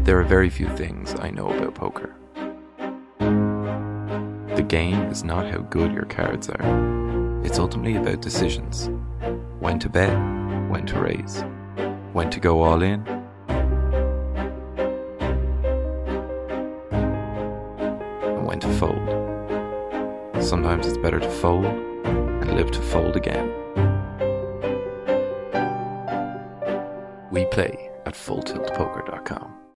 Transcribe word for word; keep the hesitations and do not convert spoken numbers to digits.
There are very few things I know about poker. The game is not how good your cards are. It's ultimately about decisions. When to bet, when to raise, when to go all in, and when to fold. Sometimes it's better to fold and live to fold again. We play at full tilt poker dot com.